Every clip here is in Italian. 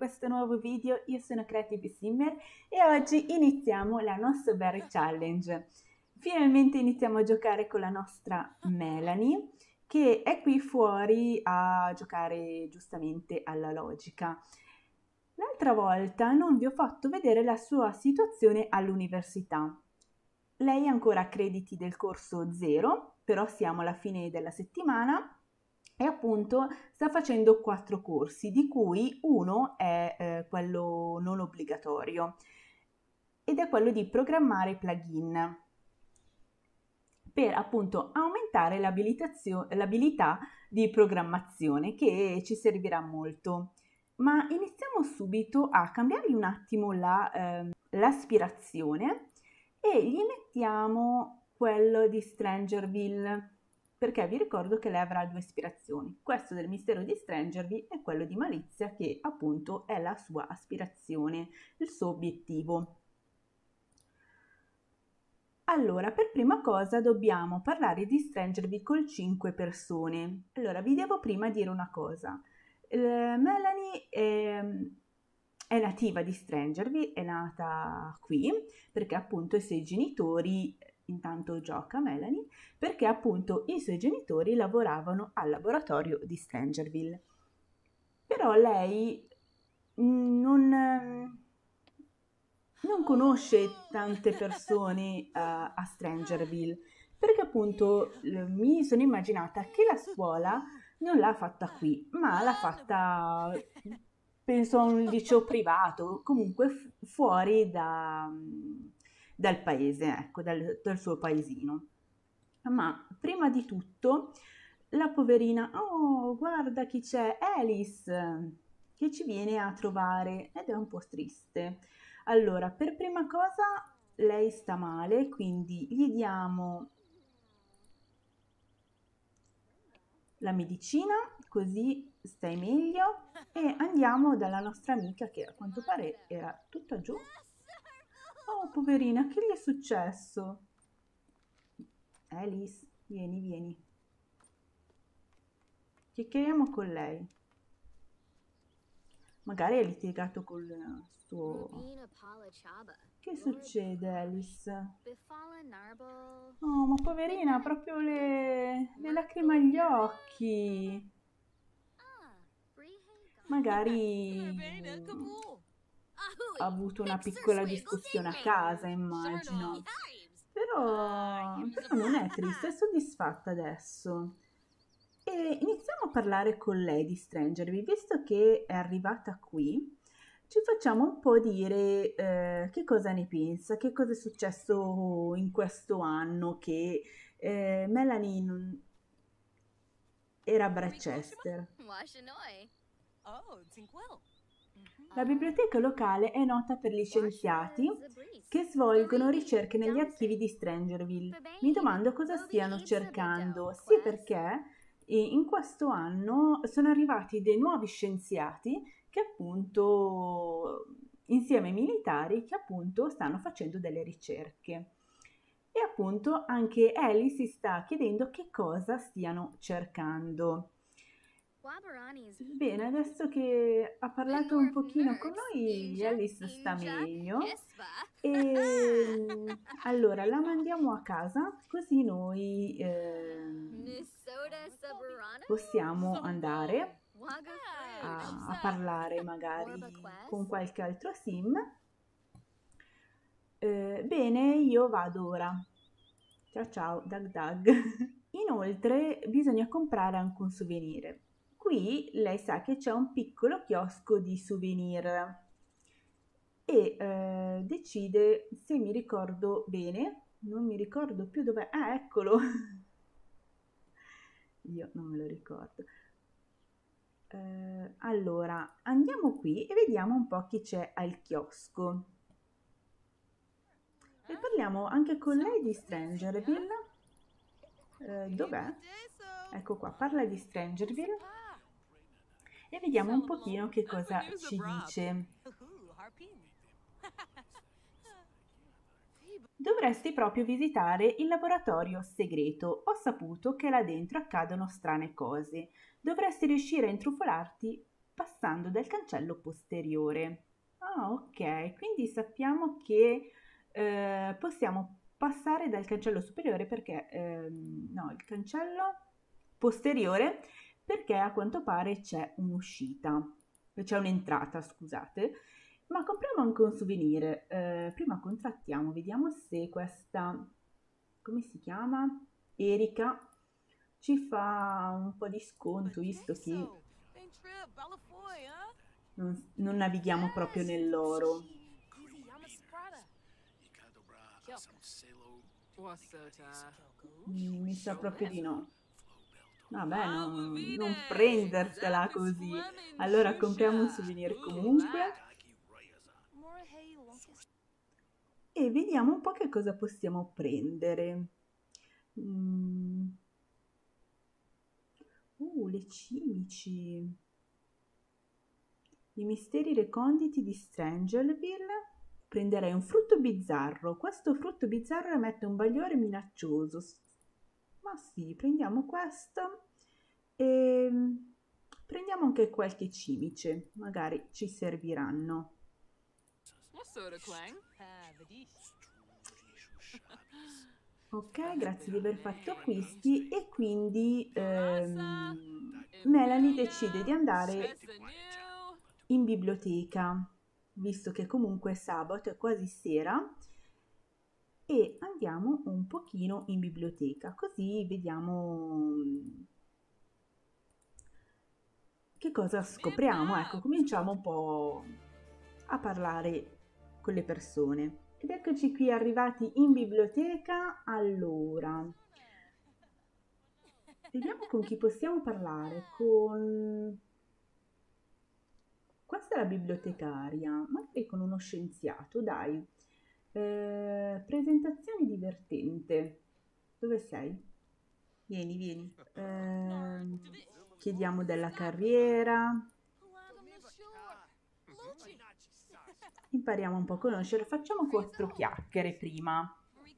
questo nuovo video. Io sono Creative Simmer e oggi iniziamo la nostra Berry Challenge. Finalmente iniziamo a giocare con la nostra Melanie, che è qui fuori a giocare giustamente alla logica. L'altra volta non vi ho fatto vedere la sua situazione all'università. Lei ha ancora crediti del corso 0, però siamo alla fine della settimana e appunto sta facendo 4 corsi, di cui uno è quello non obbligatorio ed è quello di programmare plugin per appunto aumentare l'abilità di programmazione, che ci servirà molto. Ma iniziamo subito a cambiargli un attimo l'aspirazione e gli mettiamo quello di Strangerville, perché vi ricordo che lei avrà 2 aspirazioni, questo del mistero di Strangerville e quello di Malizia, che appunto è la sua aspirazione, il suo obiettivo. Allora, per prima cosa dobbiamo parlare di Strangerville con 5 persone. Allora, vi devo prima dire una cosa. Melanie è nativa di Strangerville, è nata qui perché appunto i suoi genitori, intanto gioca Melanie, perché appunto i suoi genitori lavoravano al laboratorio di Strangerville. Però lei non conosce tante persone a Strangerville, perché appunto mi sono immaginata che la scuola non l'ha fatta qui, ma l'ha fatta, penso, a un liceo privato, comunque fuori dal paese, ecco, dal suo paesino. Ma prima di tutto, la poverina, oh, guarda chi c'è, Alice, che ci viene a trovare ed è un po' triste. Allora, per prima cosa, lei sta male, quindi gli diamo la medicina, così stai meglio, e andiamo dalla nostra amica che a quanto pare era tutta giù. Oh, poverina, che gli è successo? Alice, vieni, vieni. Chiacchieriamo con lei. Magari è litigato col suo... Che succede, Alice? Oh, ma poverina, ha proprio le lacrime agli occhi. Magari ha avuto una piccola discussione a casa, immagino. Però non è triste, è soddisfatta adesso. E iniziamo a parlare con lei di Strangerville, visto che è arrivata qui, ci facciamo un po' dire che cosa ne pensa, che cosa è successo in questo anno che Melanie era a Brecester. La biblioteca locale è nota per gli scienziati che svolgono ricerche negli archivi di Strangerville. Mi domando cosa stiano cercando, sì, perché in questo anno sono arrivati dei nuovi scienziati che appunto, insieme ai militari, che appunto stanno facendo delle ricerche. E appunto anche Ellie si sta chiedendo che cosa stiano cercando. Bene, adesso che ha parlato un pochino con noi, Alice sta meglio. E allora la mandiamo a casa, così noi possiamo andare a parlare magari con qualche altro sim. Bene, io vado ora. Ciao ciao, Dag Dag. Inoltre bisogna comprare anche un souvenir. Qui lei sa che c'è un piccolo chiosco di souvenir e decide, se mi ricordo bene, non mi ricordo più dov'è. Ah, eccolo! Io non me lo ricordo. Allora, andiamo qui e vediamo un po' chi c'è al chiosco. E parliamo anche con lei di Strangerville. Dov'è? Ecco qua, parla di Strangerville e vediamo un pochino che cosa ci dice. Dovresti proprio visitare il laboratorio segreto. Ho saputo che là dentro accadono strane cose. Dovresti riuscire a intrufolarti passando dal cancello posteriore. Ah, ok, quindi sappiamo che possiamo passare dal cancello superiore perché, no, il cancello posteriore perché a quanto pare c'è un'uscita, c'è un'entrata, scusate. Ma compriamo anche un souvenir. Prima contrattiamo, vediamo se questa, come si chiama? Erika ci fa un po' di sconto, visto che non navighiamo proprio nell'oro. Mi sa proprio di no. Vabbè, non prendertela così. Allora compriamo un souvenir comunque e vediamo un po' che cosa possiamo prendere. Mm. Le cimici. I misteri reconditi di Strangerville. Prenderei un frutto bizzarro. Questo frutto bizzarro emette un bagliore minaccioso. Ma sì, prendiamo questo e prendiamo anche qualche cimice. Magari ci serviranno. Ok, grazie di aver fatto acquisti e quindi Melanie decide di andare in biblioteca, visto che comunque è sabato, è quasi sera, e andiamo un pochino in biblioteca, così vediamo che cosa scopriamo. Ecco, cominciamo un po' a parlare con le persone. Ed eccoci qui arrivati in biblioteca. Allora, vediamo con chi possiamo parlare. Questa è la bibliotecaria, magari con uno scienziato, dai. Presentazione divertente. Dove sei? Vieni, vieni. Chiediamo della carriera. Impariamo un po' a conoscere. Facciamo 4 chiacchiere prima.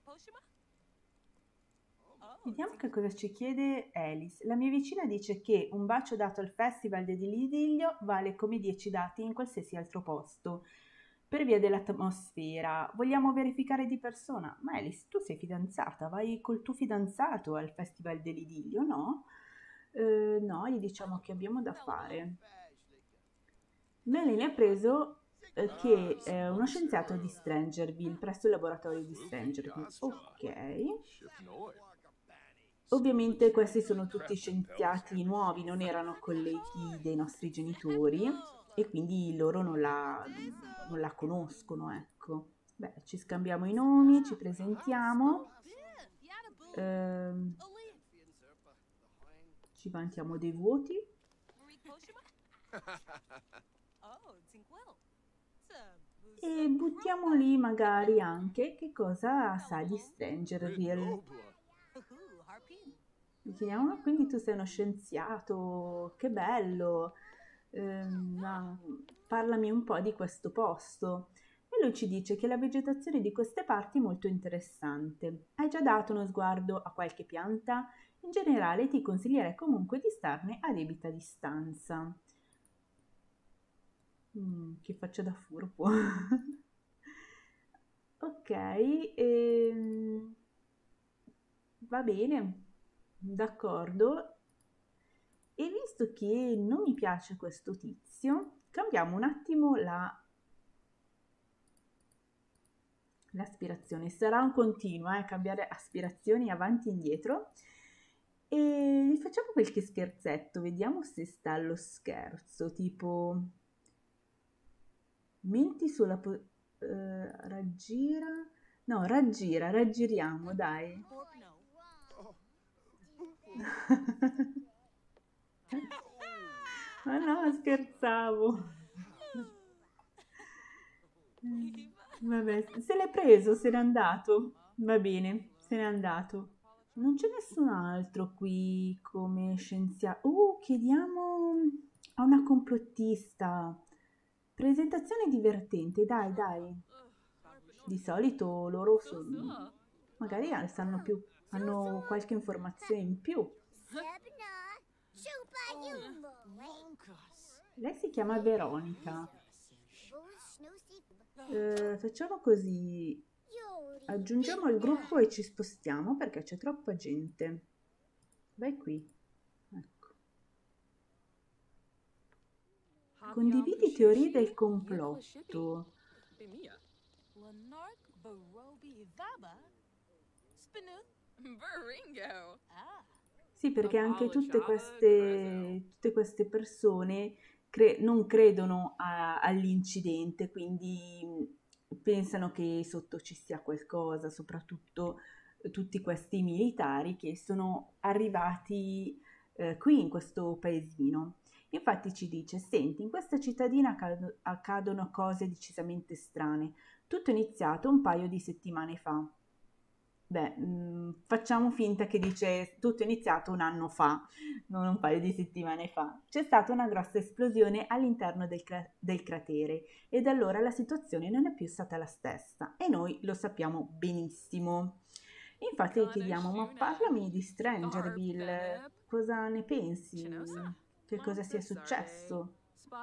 Vediamo che cosa ci chiede Alice. La mia vicina dice che un bacio dato al Festival del Dilidio vale come 10 dati in qualsiasi altro posto, per via dell'atmosfera. Vogliamo verificare di persona. Ma Alice, tu sei fidanzata, vai col tuo fidanzato al Festival dell'Idillio, no? No, gli diciamo che abbiamo da fare. Melanie ha preso che è uno scienziato di Strangerville, presso il laboratorio di Strangerville. Ok. Ovviamente questi sono tutti scienziati nuovi, non erano colleghi dei nostri genitori e quindi loro non la conoscono, ecco. Beh, ci scambiamo i nomi, ci presentiamo, ehm, ci vantiamo dei voti e buttiamo lì magari anche che cosa sa di Strangerville. Gli chiediamo, quindi tu sei uno scienziato, che bello, ma parlami un po' di questo posto. E lui ci dice che la vegetazione di queste parti è molto interessante. Hai già dato uno sguardo a qualche pianta? In generale ti consiglierei comunque di starne a debita distanza. Che faccia da furbo. Ok, va bene, d'accordo. E visto che non mi piace questo tizio, cambiamo un attimo l'aspirazione. Sarà un continuo, cambiare aspirazioni avanti e indietro. E gli facciamo qualche scherzetto, vediamo se sta allo scherzo, tipo menti sulla raggira. No, raggiriamo, dai. Ma no, scherzavo. Vabbè, se l'è preso, se n'è andato. Va bene, se n'è andato. Non c'è nessun altro qui come scienziato. Chiediamo a una complottista. Presentazione divertente, dai, dai. Di solito loro sono, magari sanno più, hanno qualche informazione in più. Lei si chiama Veronica. Facciamo così, aggiungiamo il gruppo e ci spostiamo perché c'è troppa gente. Vai qui. Ecco. Condividi teorie del complotto. Sì, perché anche tutte queste persone non credono all'incidente, quindi pensano che sotto ci sia qualcosa, soprattutto tutti questi militari che sono arrivati qui in questo paesino. Infatti ci dice, senti, in questa cittadina accadono cose decisamente strane. Tutto è iniziato un paio di settimane fa. Beh, facciamo finta che dice tutto è iniziato un anno fa, non un paio di settimane fa. C'è stata una grossa esplosione all'interno del cratere e da allora la situazione non è più stata la stessa e noi lo sappiamo benissimo. Infatti le chiediamo, ma parlami di Strangerville, cosa ne pensi? Che cosa sia successo?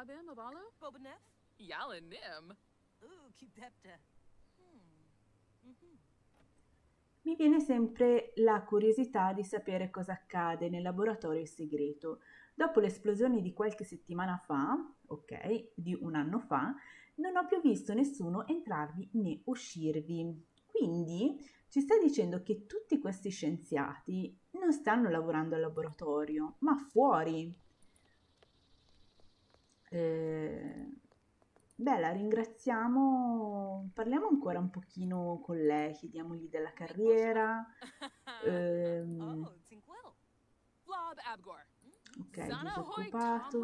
Mi viene sempre la curiosità di sapere cosa accade nel laboratorio segreto. Dopo l'esplosione di qualche settimana fa, ok, di un anno fa, non ho più visto nessuno entrarvi né uscirvi. Quindi ci stai dicendo che tutti questi scienziati non stanno lavorando al laboratorio, ma fuori. Eh, beh, la ringraziamo, parliamo ancora un pochino con lei, chiediamogli della carriera. Ehm, ok, disoccupato.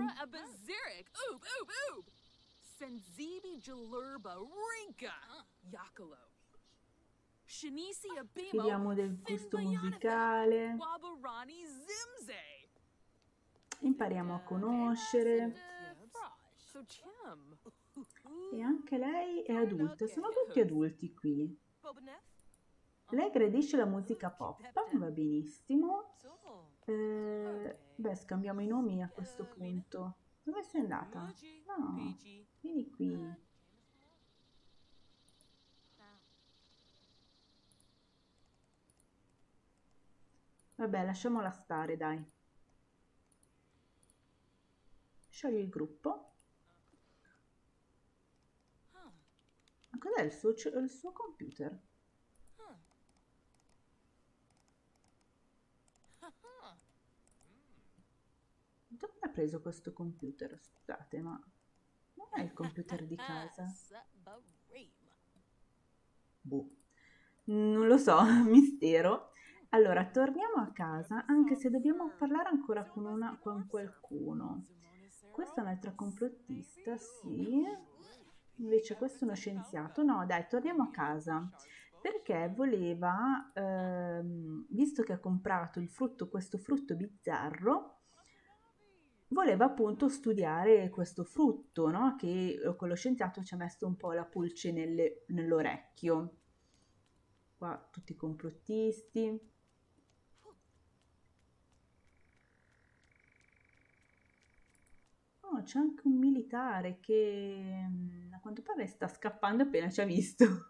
Chiediamo del gusto musicale. Impariamo a conoscere. E anche lei è adulta, sono tutti adulti qui. Lei gradisce la musica pop, va benissimo. Beh, scambiamo i nomi a questo punto. Dove sei andata? No, vieni qui. Vabbè, lasciamola stare, dai. Sciogli il gruppo. Ma cos'è il suo computer? Dove ha preso questo computer? Scusate, ma non è il computer di casa? Boh, non lo so, mistero. Allora, torniamo a casa, anche se dobbiamo parlare ancora con qualcuno. Questa è un'altra complottista, sì. Invece questo è uno scienziato. No, dai, torniamo a casa. Perché voleva, visto che ha comprato questo frutto bizzarro, voleva appunto studiare questo frutto, no? Che quello scienziato ci ha messo un po' la pulce nell'orecchio. Qua tutti i complottisti. Oh, c'è anche un militare che a quanto pare sta scappando appena ci ha visto.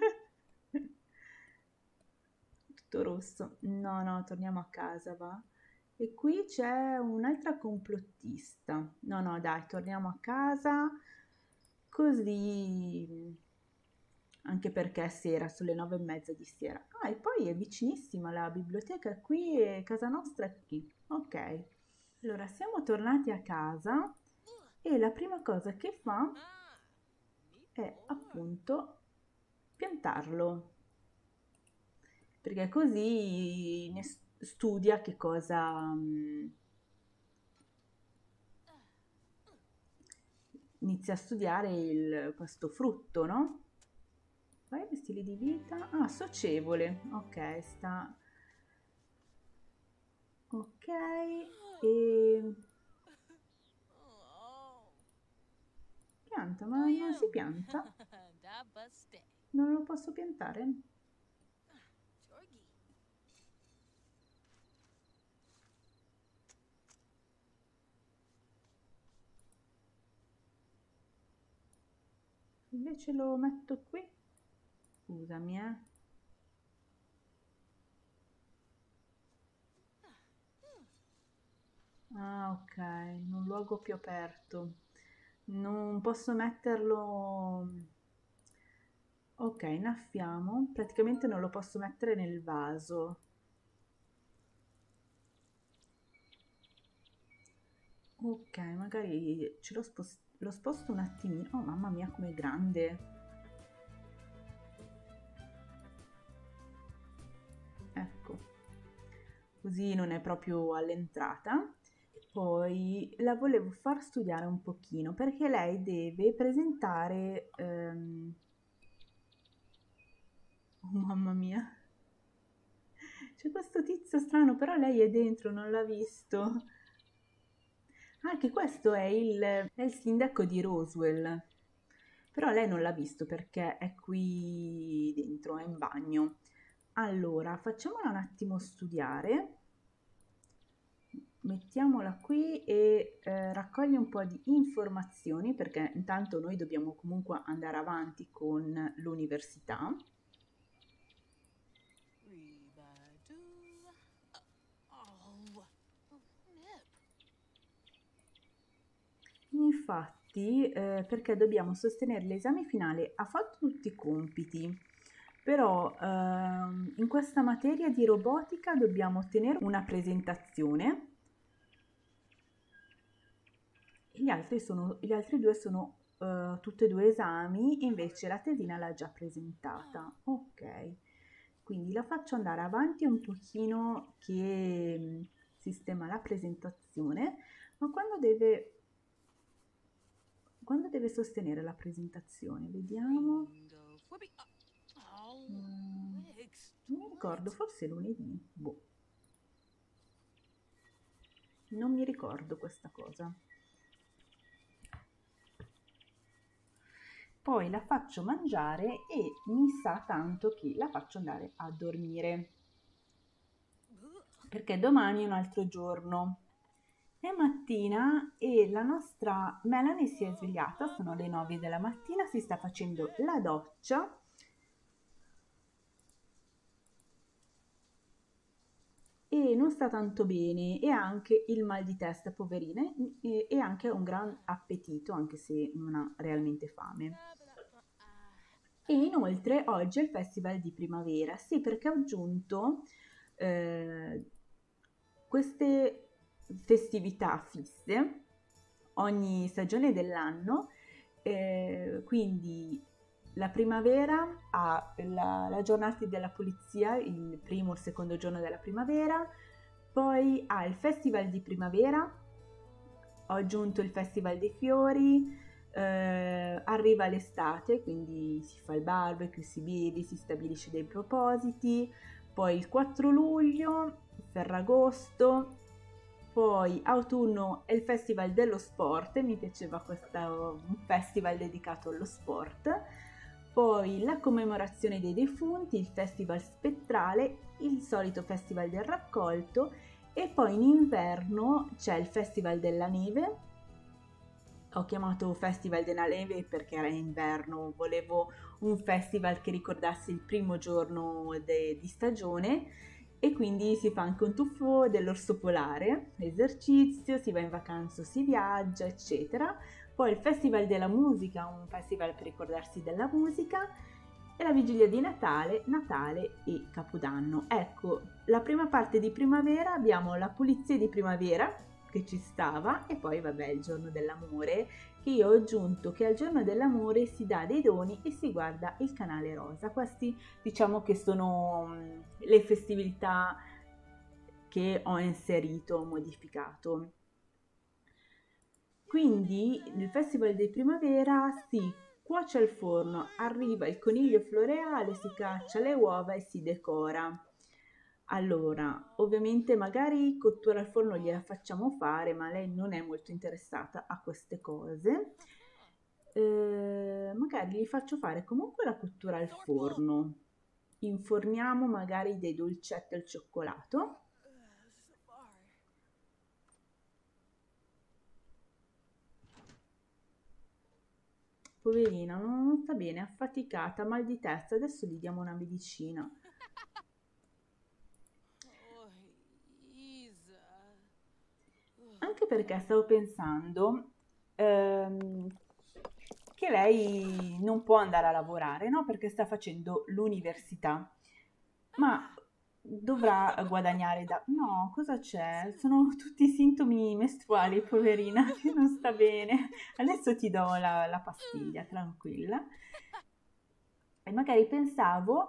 Tutto rosso. No, no, torniamo a casa, va. E qui c'è un'altra complottista. No, no, dai, torniamo a casa. Così, anche perché è sera, sono le 9:30 di sera. Ah, e poi è vicinissima la biblioteca è qui e casa nostra è qui. Ok. Allora, siamo tornati a casa e la prima cosa che fa è appunto piantarlo, perché così studia che cosa inizia a studiare questo frutto, no? Vari stili di vita. Ah, socievole. Ok, sta. Ok, e pianta, ma non si pianta? Non lo posso piantare? invece lo metto qui, scusami, Ah, ok, in un luogo più aperto. Non posso metterlo... Ok, innaffiamo. Praticamente non lo posso mettere nel vaso. Ok, magari lo sposto un attimino. Oh, mamma mia, com'è grande. Ecco, così non è proprio all'entrata. Poi la volevo far studiare un pochino perché lei deve presentare... Oh, mamma mia, c'è questo tizio strano, però lei è dentro, non l'ha visto. Ah, che questo è il sindaco di Roswell. Però lei non l'ha visto perché è qui dentro, è in bagno. Allora, facciamola un attimo studiare. Mettiamola qui e raccoglie un po' di informazioni perché intanto noi dobbiamo comunque andare avanti con l'università. Infatti, perché dobbiamo sostenere l'esame finale, ha fatto tutti i compiti, però in questa materia di robotica dobbiamo ottenere una presentazione. Gli altri due sono tutti e due esami, invece la tesina l'ha già presentata. Ok, quindi la faccio andare avanti un pochino che sistema la presentazione, ma quando deve sostenere la presentazione? Vediamo. Non mi ricordo, forse lunedì. Boh, non mi ricordo questa cosa. Poi la faccio mangiare e mi sa tanto che la faccio andare a dormire, perché domani è un altro giorno. È mattina e la nostra Melanie si è svegliata, sono le 9 della mattina, si sta facendo la doccia e non sta tanto bene e ha anche il mal di testa, poverina, e anche un gran appetito, anche se non ha realmente fame. E inoltre oggi è il festival di primavera, sì, perché ho aggiunto eh, queste festività fisse ogni stagione dell'anno, quindi la primavera ha la giornata della pulizia, il primo o il secondo giorno della primavera, poi ha il festival di primavera, ho aggiunto il festival dei fiori, arriva l'estate, quindi si fa il barbecue, si beve, si stabilisce dei propositi, poi il 4 luglio, Ferragosto, poi autunno è il festival dello sport, mi piaceva questo un festival dedicato allo sport, poi la commemorazione dei defunti, il festival spettrale, il solito festival del raccolto e poi in inverno c'è il festival della neve. Ho chiamato Festival della Neve perché era inverno, volevo un festival che ricordasse il primo giorno di stagione e quindi si fa anche un tuffo dell'orso polare, esercizio, si va in vacanza, si viaggia, eccetera. Poi il Festival della Musica, un festival per ricordarsi della musica e la vigilia di Natale, Natale e Capodanno. Ecco, la prima parte di primavera abbiamo la pulizia di primavera che ci stava e poi vabbè il giorno dell'amore che io ho aggiunto che al giorno dell'amore si dà dei doni e si guarda il canale rosa. Questi diciamo che sono le festività che ho inserito, modificato. Quindi nel Festival di Primavera si cuoce al forno, arriva il coniglio floreale, si caccia le uova e si decora. Allora, ovviamente magari cottura al forno gliela facciamo fare, ma lei non è molto interessata a queste cose. Magari gli faccio fare comunque la cottura al forno. Inforniamo magari dei dolcetti al cioccolato. poverina, non sta bene, è affaticata, mal di testa, adesso gli diamo una medicina. Anche perché stavo pensando che lei non può andare a lavorare, no? Perché sta facendo l'università, ma dovrà guadagnare da... No, cosa c'è? Sono tutti sintomi mestruali, poverina, che non sta bene. Adesso ti do la pastiglia, tranquilla. E magari pensavo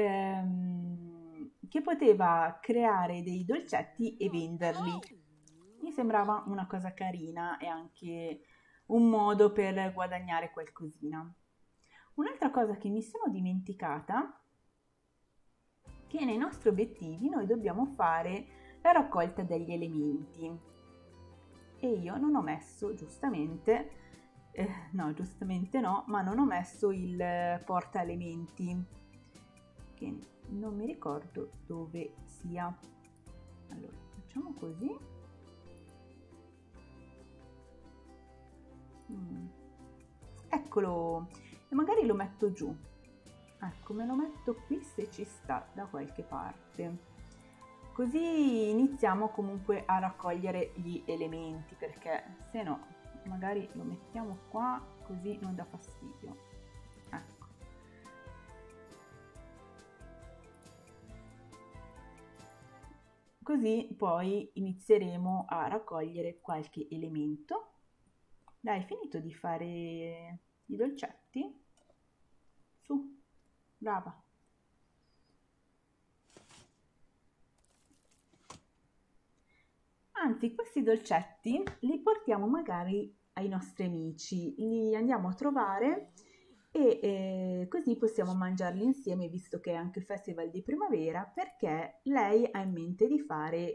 che poteva creare dei dolcetti e venderli. Mi sembrava una cosa carina e anche un modo per guadagnare qualcosina. Un'altra cosa che mi sono dimenticata è che nei nostri obiettivi noi dobbiamo fare la raccolta degli elementi e io non ho messo giustamente, no giustamente no, ma non ho messo il porta elementi che non mi ricordo dove sia. Allora facciamo così. Eccolo, e magari lo metto giù. Ecco, me lo metto qui se ci sta da qualche parte. Così iniziamo comunque a raccogliere gli elementi, perché se no magari lo mettiamo qua così non dà fastidio. Ecco. Così poi inizieremo a raccogliere qualche elemento. Dai, hai finito di fare i dolcetti? Su, brava. Anzi, questi dolcetti li portiamo magari ai nostri amici, li andiamo a trovare e così possiamo mangiarli insieme, visto che è anche il festival di primavera, perché lei ha in mente di fare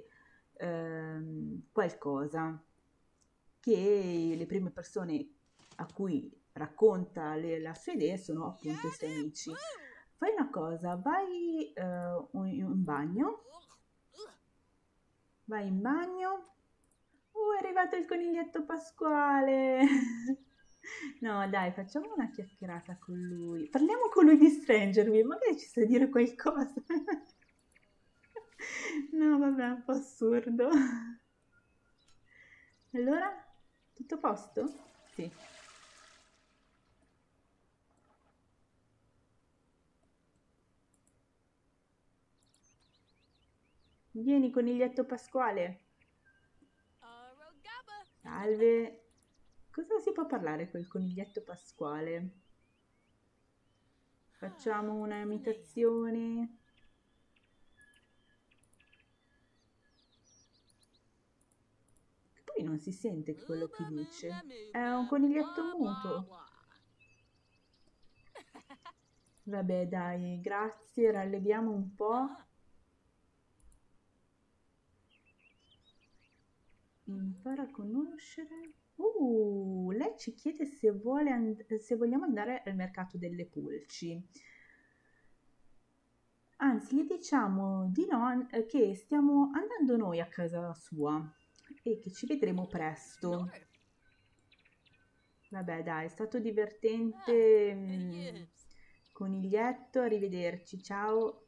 qualcosa che le prime persone a cui racconta la sua idea sono appunto i suoi amici. Fai una cosa, vai in bagno. Vai in bagno. È arrivato il coniglietto pasquale. No, dai, facciamo una chiacchierata con lui. Parliamo con lui di Strangerville, magari ci sa dire qualcosa. No, vabbè, è un po' assurdo. Allora, tutto a posto? Sì. Vieni, coniglietto pasquale. Salve. Cosa si può parlare col coniglietto pasquale? Facciamo una imitazione. Poi non si sente quello che dice. È un coniglietto muto. Vabbè, dai, grazie, ralleghiamo un po'. Impara a conoscere. Lei ci chiede se se vogliamo andare al mercato delle pulci. Anzi, gli diciamo di no, che stiamo andando noi a casa sua e che ci vedremo presto. Vabbè, dai, è stato divertente. Coniglietto, arrivederci, ciao.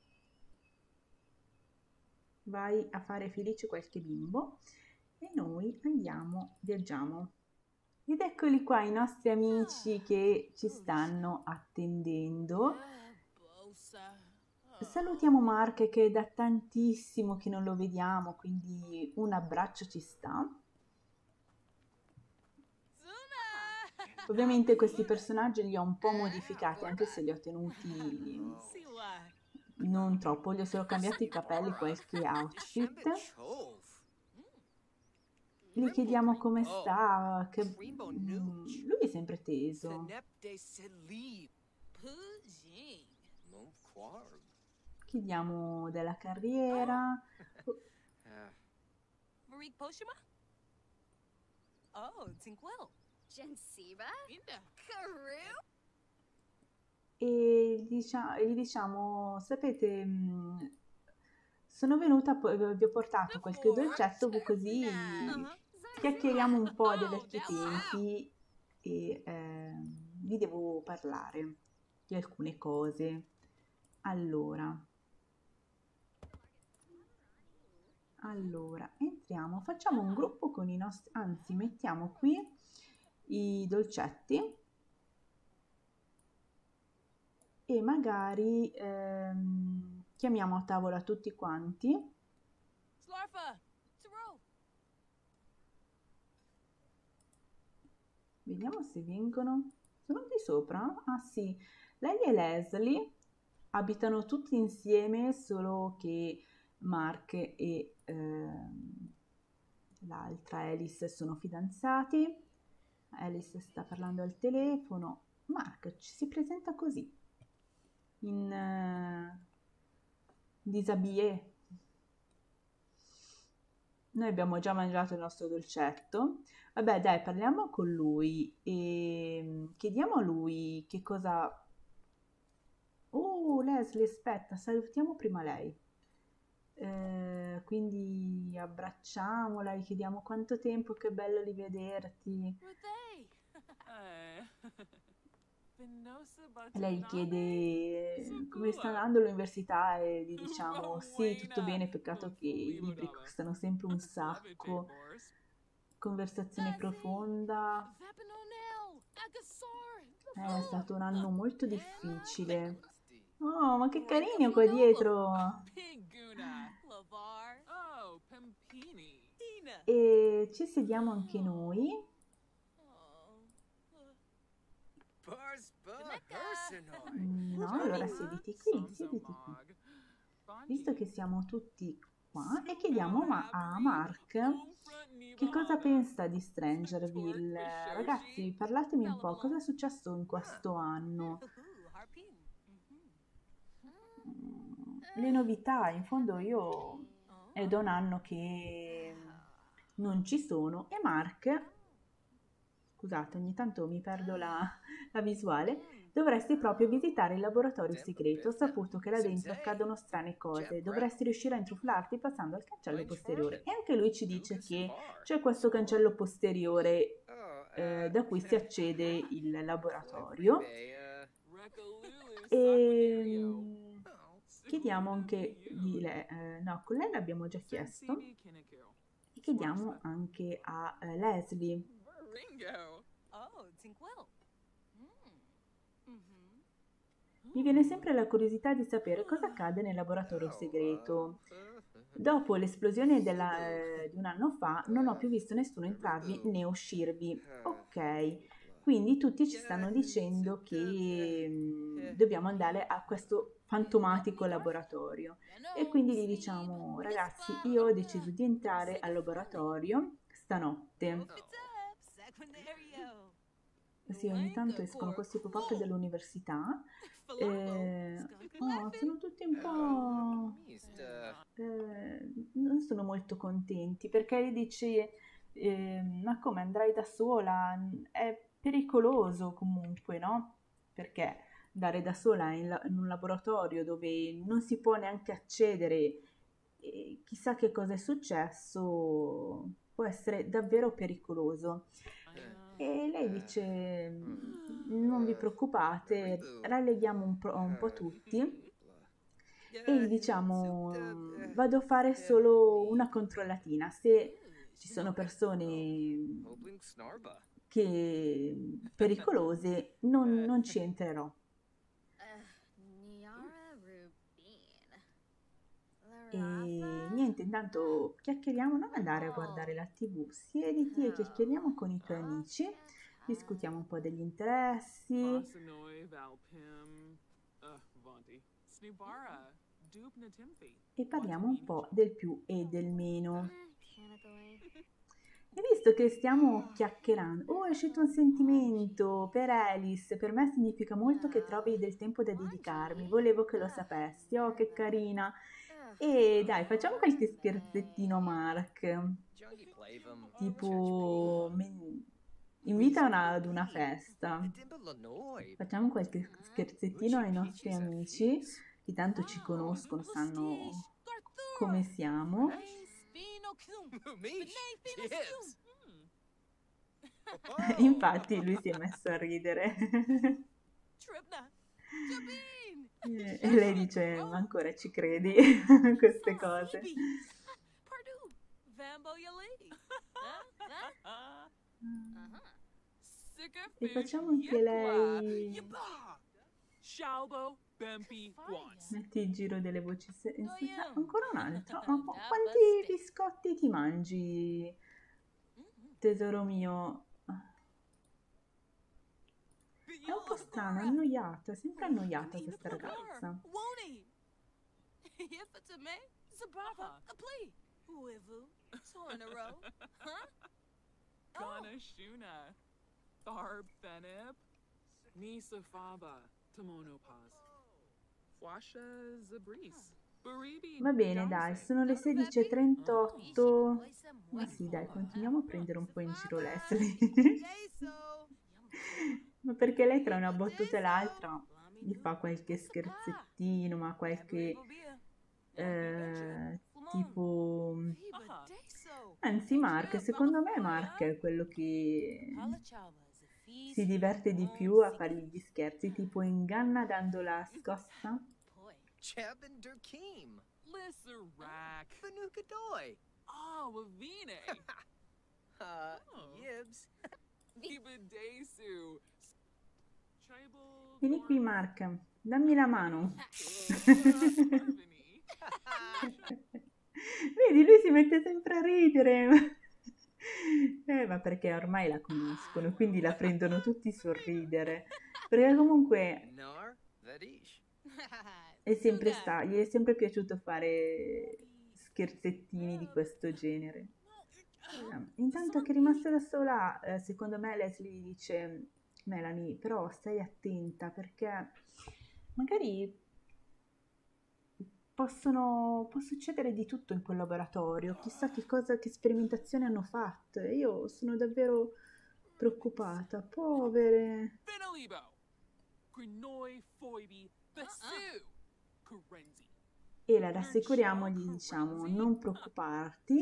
Vai a fare felice qualche bimbo e noi andiamo, viaggiamo. Ed eccoli qua i nostri amici che ci stanno attendendo. Salutiamo Mark che è da tantissimo che non lo vediamo, quindi un abbraccio ci sta. Ovviamente questi personaggi li ho un po' modificati, anche se li ho tenuti non troppo, gli ho solo cambiato i capelli, qualche outfit. Gli chiediamo come sta, lui è sempre teso. Chiediamo della carriera. E gli diciamo, sapete, sono venuta, vi ho portato qualche dolcetto così chiacchieriamo un po' dei vecchi tempi e vi devo parlare di alcune cose. Allora, entriamo, facciamo un gruppo con i nostri, anzi, mettiamo qui i dolcetti e magari chiamiamo a tavola tutti quanti. Vediamo se vengono. Sono qui sopra? Ah sì, lei e Leslie abitano tutti insieme, solo che Mark e l'altra Alice sono fidanzati. Alice sta parlando al telefono. Mark ci si presenta così, in disabillé. Noi abbiamo già mangiato il nostro dolcetto. Vabbè, dai, parliamo con lui e chiediamo a lui che cosa... Oh, Leslie, aspetta, salutiamo prima lei. Quindi abbracciamola, gli chiediamo quanto tempo, che bello rivederti. Lei chiede come sta andando l'università e gli diciamo sì, tutto bene, peccato che i libri costano sempre un sacco. Conversazione profonda. È stato un anno molto difficile. Oh, ma che carino qua dietro! E ci sediamo anche noi. No, allora siediti qui. Visto che siamo tutti qua, e chiediamo a Mark che cosa pensa di Strangerville. Ragazzi, parlatemi un po', cosa è successo in questo anno? Le novità, in fondo io è da un anno che non ci sono e Mark, scusate, ogni tanto mi perdo la visuale, dovresti proprio visitare il laboratorio segreto. Ho saputo che là dentro accadono strane cose. Dovresti riuscire a intrufolarti passando al cancello posteriore. E anche lui ci dice che c'è questo cancello posteriore da cui si accede il laboratorio. E chiediamo anche di lei, no, con lei l'abbiamo già chiesto. E chiediamo anche a Leslie. Mi viene sempre la curiosità di sapere cosa accade nel laboratorio segreto. Dopo l'esplosione di un anno fa non ho più visto nessuno entrarvi né uscirvi. Ok, quindi tutti ci stanno dicendo che dobbiamo andare a questo fantomatico laboratorio. E quindi gli diciamo, ragazzi, io ho deciso di entrare al laboratorio stanotte. Sì, ogni tanto escono questi pop-up dell'università. Sono tutti un po'... non sono molto contenti perché gli dici, ma come andrai da sola? È pericoloso comunque, no? Perché andare da sola in un laboratorio dove non si può neanche accedere e chissà che cosa è successo, può essere davvero pericoloso. E lei dice, non vi preoccupate, ralleghiamo un po' tutti e gli diciamo, vado a fare solo una controllatina. Se ci sono persone pericolose, non ci entrerò. E niente, intanto chiacchieriamo, non andare a guardare la TV, siediti e chiacchieriamo con i tuoi amici, discutiamo un po' degli interessi. E parliamo un po' del più e del meno. E visto che stiamo chiacchierando, oh, è uscito un sentimento per Alice, per me significa molto che trovi del tempo da dedicarmi, volevo che lo sapessi, oh che carina. E dai, facciamo qualche scherzettino a Mark, tipo invita ad una festa, facciamo qualche scherzettino ai nostri amici, che tanto ci conoscono, sanno come siamo. Infatti lui si è messo a ridere. E lei dice, ma ancora ci credi a queste cose? E facciamo anche lei. Metti il giro delle voci. Ancora un altro. Ma quanti biscotti ti mangi, tesoro mio? È un po' strano, annoiata, sempre annoiata questa ragazza. Va bene, dai, sono le 16:38. Ma sì, dai, continuiamo a prendere un po' in giro Leslie. Ma perché lei tra una battuta e l'altra gli fa qualche scherzettino, ma qualche tipo... Anzi, Mark, secondo me Mark è quello che si diverte di più a fargli gli scherzi, tipo inganna dando la scossa. Vieni qui, Mark, dammi la mano. Vedi, lui si mette sempre a ridere. Ma perché ormai la conoscono, quindi la prendono tutti sul ridere. Perché comunque gli è sempre piaciuto fare scherzettini di questo genere. Intanto che è rimasta da sola, secondo me Leslie gli dice, Melanie, però stai attenta perché magari può succedere di tutto in quel laboratorio, chissà che cosa, che sperimentazioni hanno fatto. E io sono davvero preoccupata, povere. E la rassicuriamo, gli diciamo, non preoccuparti.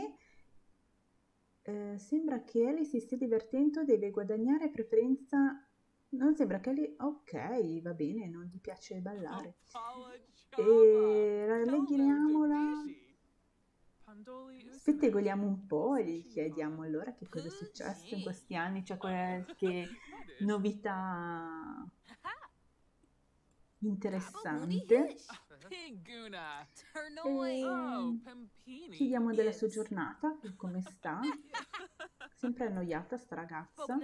Sembra che Ellie si stia divertendo, deve guadagnare preferenza. Non sembra che Ellie. Ok, va bene, non gli piace ballare. E rallegriamola. Spettegoliamo un po' e gli chiediamo allora che cosa è successo in questi anni, c'è qualche novità interessante. E chiediamo della sua giornata, come sta. Sempre annoiata sta ragazza.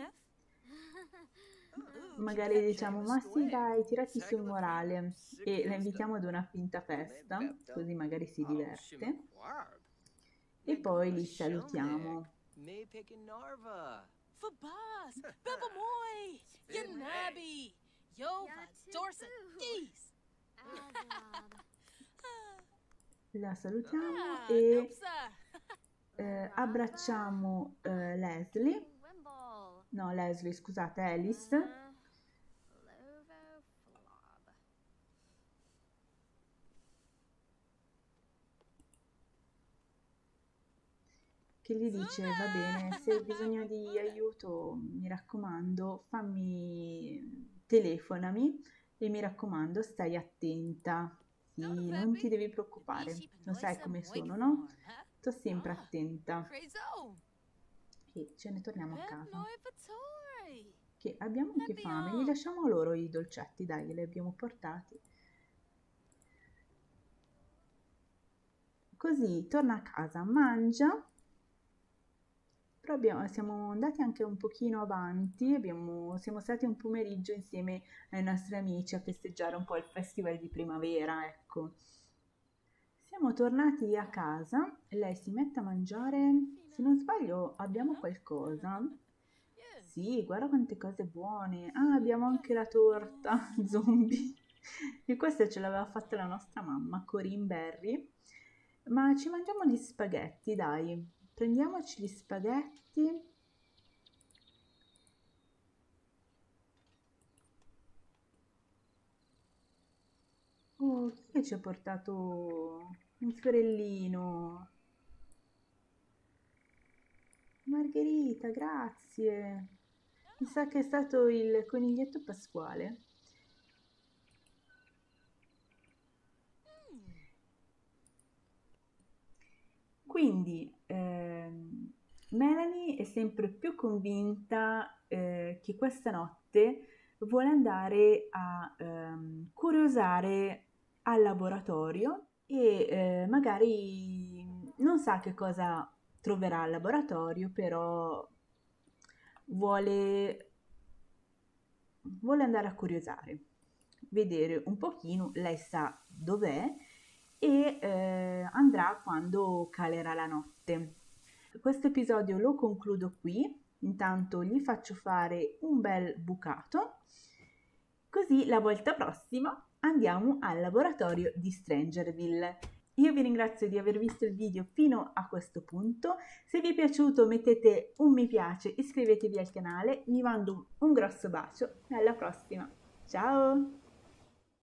Magari diciamo, ma sì dai, tirati sul morale. E la invitiamo ad una finta festa, così magari si diverte. E poi li salutiamo. La salutiamo e abbracciamo Leslie. No, Leslie, scusate, Alice. Che gli dice, va bene, se hai bisogno di aiuto, mi raccomando, telefonami e mi raccomando, stai attenta. Sì, non ti devi preoccupare, lo sai come sono, no? Sto sempre attenta. E ce ne torniamo a casa. Che abbiamo anche fame, gli lasciamo loro i dolcetti, dai, li abbiamo portati. Così torna a casa, mangia. Però siamo andati anche un pochino avanti, siamo stati un pomeriggio insieme ai nostri amici a festeggiare un po' il festival di primavera, ecco. Siamo tornati a casa, lei si mette a mangiare, se non sbaglio abbiamo qualcosa. Sì, guarda quante cose buone. Ah, abbiamo anche la torta zombie. E questa ce l'aveva fatta la nostra mamma, Corinne Berry. Ma ci mangiamo gli spaghetti, dai. Prendiamoci gli spaghetti. Oh, chi è che ci ha portato un fiorellino? Margherita, grazie. Mi sa che è stato il coniglietto pasquale. Quindi Melanie è sempre più convinta che questa notte vuole andare a curiosare al laboratorio e magari non sa che cosa troverà al laboratorio, però vuole, vuole andare a curiosare, vedere un pochino, lei sa dov'è e andrà quando calerà la notte. Questo episodio lo concludo qui, intanto gli faccio fare un bel bucato, così la volta prossima andiamo al laboratorio di Strangerville. Io vi ringrazio di aver visto il video fino a questo punto, se vi è piaciuto mettete un mi piace, iscrivetevi al canale, vi mando un grosso bacio e alla prossima, ciao!